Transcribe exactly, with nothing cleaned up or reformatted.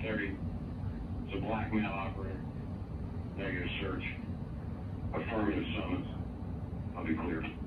thirty. It's a blackmail operator. Negative search. Affirmative summons. I'll be clear.